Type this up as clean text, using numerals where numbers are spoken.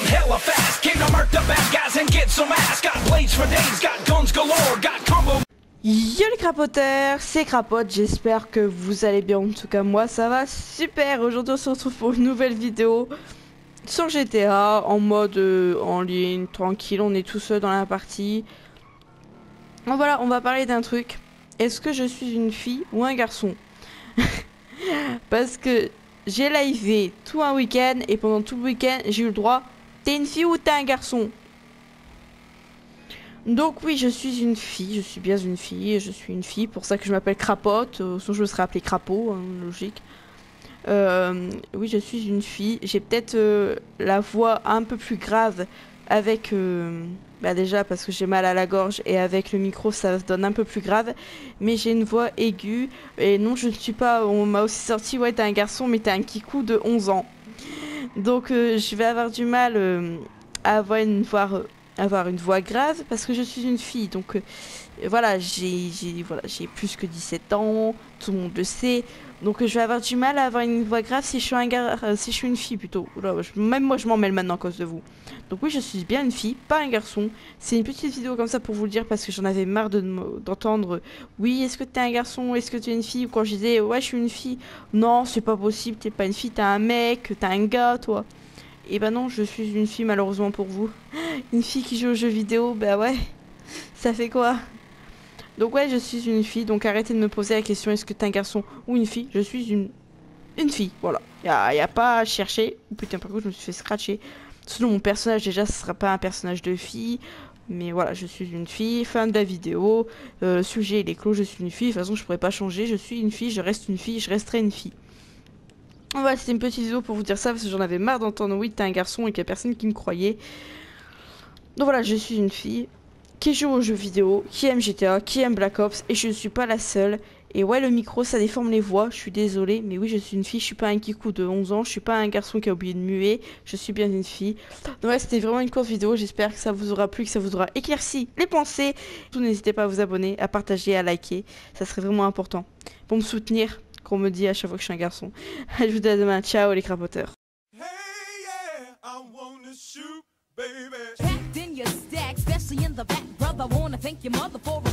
hella fast. Came to murk the bad guys and get some ass. Got blades for days, got guns galore, got combo. Yo les crapoteurs, c'est Crapote, j'espère que vous allez bien, en tout cas moi ça va super. Aujourd'hui on se retrouve pour une nouvelle vidéo sur GTA, en mode en ligne, tranquille, on est tout seul dans la partie. Donc voilà, on va parler d'un truc. Est-ce que je suis une fille ou un garçon? Parce que j'ai livé tout un week-end et pendant tout le week-end j'ai eu le droit, t'es une fille ou t'es un garçon? Donc oui, je suis une fille, je suis bien une fille, je suis une fille, pour ça que je m'appelle Crapote, sinon je me serais appelée Crapaud, hein, logique. Oui, je suis une fille, j'ai peut-être la voix un peu plus grave avec... bah déjà parce que j'ai mal à la gorge et avec le micro ça se donne un peu plus grave, mais j'ai une voix aiguë, et non je ne suis pas... On m'a aussi sorti, ouais t'es un garçon mais t'es un kikou de 11 ans. Donc je vais avoir du mal à avoir une voix grave parce que je suis une fille. Donc voilà, j'ai plus que 17 ans, tout le monde le sait. Donc je vais avoir du mal à avoir une voix grave si je suis si je suis une fille plutôt. Oula, même moi je m'en mêle maintenant à cause de vous. Donc oui, je suis bien une fille, pas un garçon. C'est une petite vidéo comme ça pour vous le dire parce que j'en avais marre d'entendre oui, est-ce que t'es un garçon, est-ce que t'es une fille, ou quand je disais ouais, je suis une fille. Non, c'est pas possible, t'es pas une fille, t'es un mec, t'es un gars, toi. Et bah non, je suis une fille malheureusement pour vous. Une fille qui joue aux jeux vidéo, bah ouais, ça fait quoi? Donc ouais, je suis une fille, donc arrêtez de me poser la question est-ce que t'es un garçon ou une fille? Je suis une fille, voilà. Y a pas à chercher. Oh, putain, par contre, je me suis fait scratcher. Sinon, mon personnage, déjà, ce sera pas un personnage de fille. Mais voilà, je suis une fille, fin de la vidéo. Le sujet, il est clos, je suis une fille. De toute façon, je pourrais pas changer. Je suis une fille, je reste une fille, je resterai une fille. Voilà, c'était une petite vidéo pour vous dire ça parce que j'en avais marre d'entendre oui, t'es un garçon et qu'il y a personne qui me croyait. Donc voilà, je suis une fille qui joue aux jeux vidéo, qui aime GTA, qui aime Black Ops, et je ne suis pas la seule. Et ouais, le micro, ça déforme les voix, je suis désolée, mais oui, je suis une fille, je suis pas un kikou de 11 ans, je suis pas un garçon qui a oublié de muer, je suis bien une fille. Donc ouais, c'était vraiment une courte vidéo, j'espère que ça vous aura plu, que ça vous aura éclairci les pensées. Surtout, n'hésitez pas à vous abonner, à partager, à liker, ça serait vraiment important pour me soutenir, qu'on me dit à chaque fois que je suis un garçon. Je vous dis à demain, ciao les crapoteurs. Hey, yeah, I wanna shoot, baby. Packed in your stack, especially in the back, brother. Wanna thank your mother for